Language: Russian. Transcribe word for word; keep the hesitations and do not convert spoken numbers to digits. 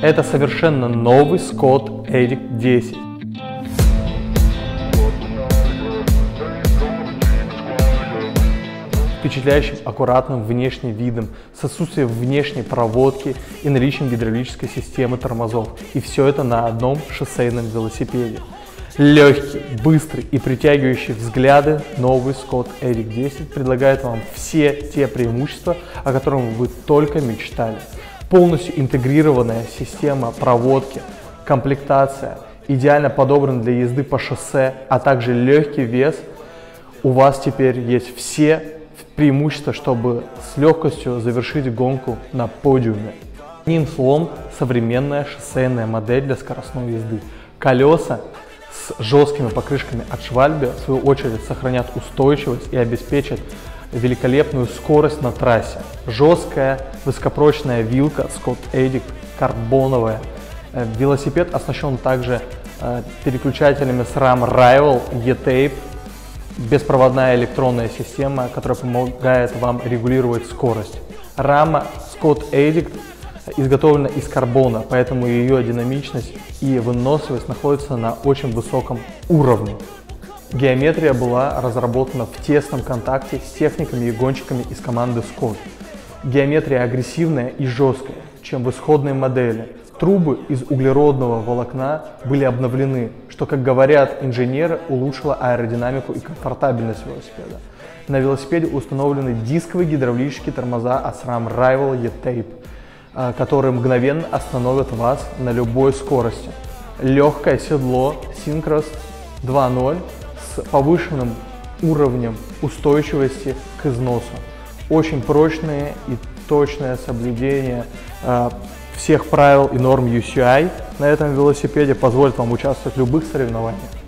Это совершенно новый Scott Edict десять. Впечатляющим аккуратным внешним видом, с отсутствием внешней проводки и наличием гидравлической системы тормозов. И все это на одном шоссейном велосипеде. Легкий, быстрый и притягивающий взгляды новый Scott Edict десять предлагает вам все те преимущества, о которых вы только мечтали. Полностью интегрированная система проводки, комплектация, идеально подобрана для езды по шоссе, а также легкий вес. У вас теперь есть все преимущества, чтобы с легкостью завершить гонку на подиуме. Одним словом, современная шоссейная модель для скоростной езды. Колеса с жесткими покрышками от Schwalbe в свою очередь сохранят устойчивость и обеспечат великолепную скорость на трассе. Жесткая высокопрочная вилка Scott Edict карбоновая. Велосипед оснащен также переключателями SRAM Rival, E-Tape, беспроводная электронная система, которая помогает вам регулировать скорость. Рама Scott Edict изготовлена из карбона, поэтому ее динамичность и выносливость находятся на очень высоком уровне. Геометрия была разработана в тесном контакте с техниками и гонщиками из команды Scott. Геометрия агрессивная и жесткая, чем в исходной модели. Трубы из углеродного волокна были обновлены, что, как говорят инженеры, улучшило аэродинамику и комфортабельность велосипеда. На велосипеде установлены дисковые гидравлические тормоза от SRAM Rival E-Tape, которые мгновенно остановят вас на любой скорости. Легкое седло Syncros два ноль с повышенным уровнем устойчивости к износу. Очень прочное и точное соблюдение э, всех правил и норм ю си ай на этом велосипеде позволит вам участвовать в любых соревнованиях.